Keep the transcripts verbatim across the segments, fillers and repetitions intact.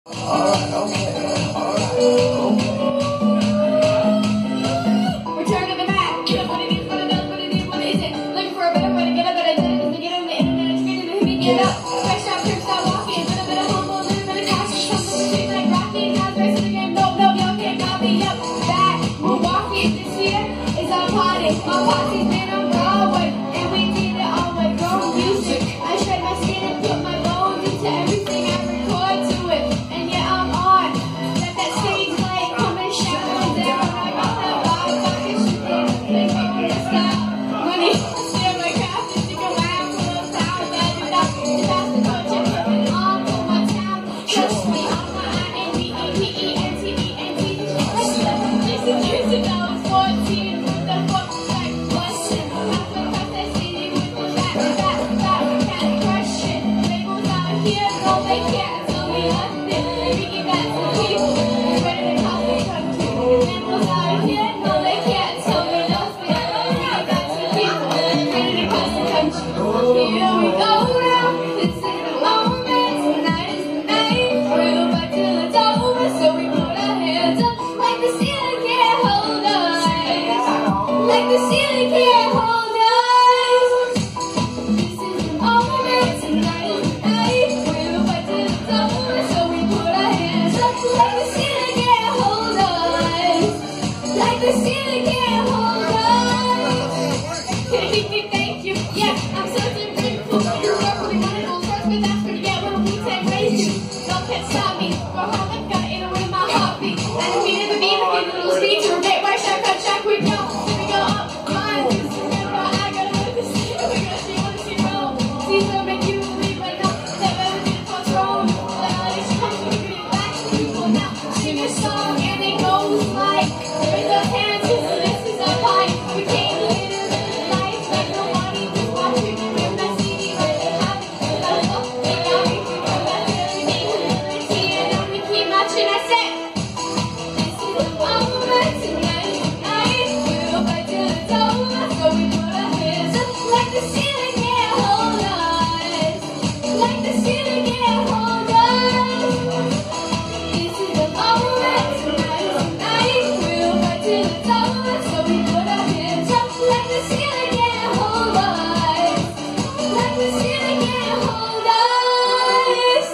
Alright, okay. Alright, okay. Return to the back. Get up what it is, what it does, what it is, what is it? Looking for a better way to get up, but I did it to get on the internet. It's greater than me. Get up. Fresh out, trip, stop walking. Little bit of humble, little bit of cash. Something to shake like Rocky. Guys, racing the game. Nope, nope, y'all can't copy. Up, back. We're walking. This year is our party. Our party's been on Broadway, and we did it all with grown music. I shred my skin and put my bones into everything I record to it. And yeah, I'm on. Let that stage light come and shine down. I got that vibe, fucking shit in. They make me stop. Money, share my craft, and stick around for those times that you got. You got the culture, and on for my town. Trust me, I'm my I N D E P E N T E N T. Listen, years ago, I was fourteen with the fuck like bustin'. Half a cup that C D with the fat, fat, fat cat crushing. Labels out here, no they can't tell me nothing. Speaking back to people, ready to call me country. Labels out here, no they can't tell me nothing. Speaking back to people, ready to call me country. Here we go now, this is the moment. Tonight is the night, we'll fight till it's over. So we put our hands up like the ceiling can't hold us. Like the ceiling can't hold us. This is the moment, tonight is the night. We'll fight till it's over, so we put our hands up. Like the ceiling can't hold us. Like the ceiling can't hold us. Thank you, yeah, I'm such a grateful. You work really wanted on first, but that's pretty yeah, what we take raised you. Don't can't stop me, for how I've got it in with my heartbeat. And we never be in a little speech or a bit where shot, cut, shot, quick, go. We go up, mine, this is remember, I gotta look this. If we got shit, wanna see roll. See, so make you believe right now. That better be the fuck's wrong. Like all this shit comes, we give it back to people now. Sing a song and it goes like, raise our hands, this is our fight. We came here to live life like nobody was watching. With my C D, right, they have it. That's all they got me. That's really me. Let's see it, and we keep marching. I said, this is the moment, tonight is the night. We'll fight till it's over, so we put our hands up. Like the ceiling can't hold us. Like the ceiling can't hold us. This is the moment, tonight is the night. We'll fight till it's over, so we put our hands up. Like the ceiling can't hold us. Like the ceiling can't hold us.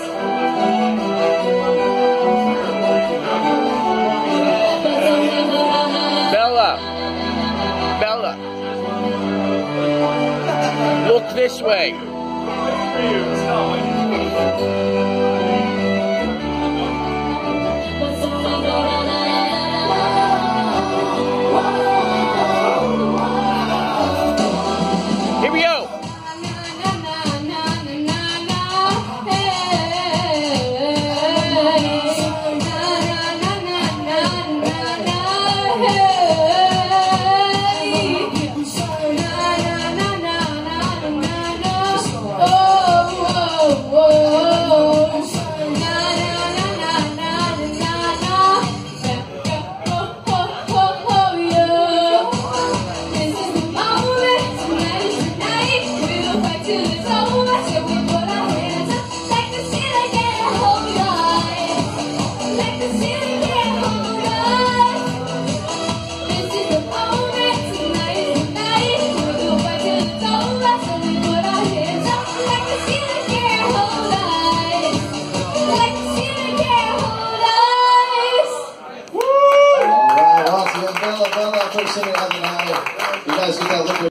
Bella. Bella. Look this way. Here we go. You guys get that liquid.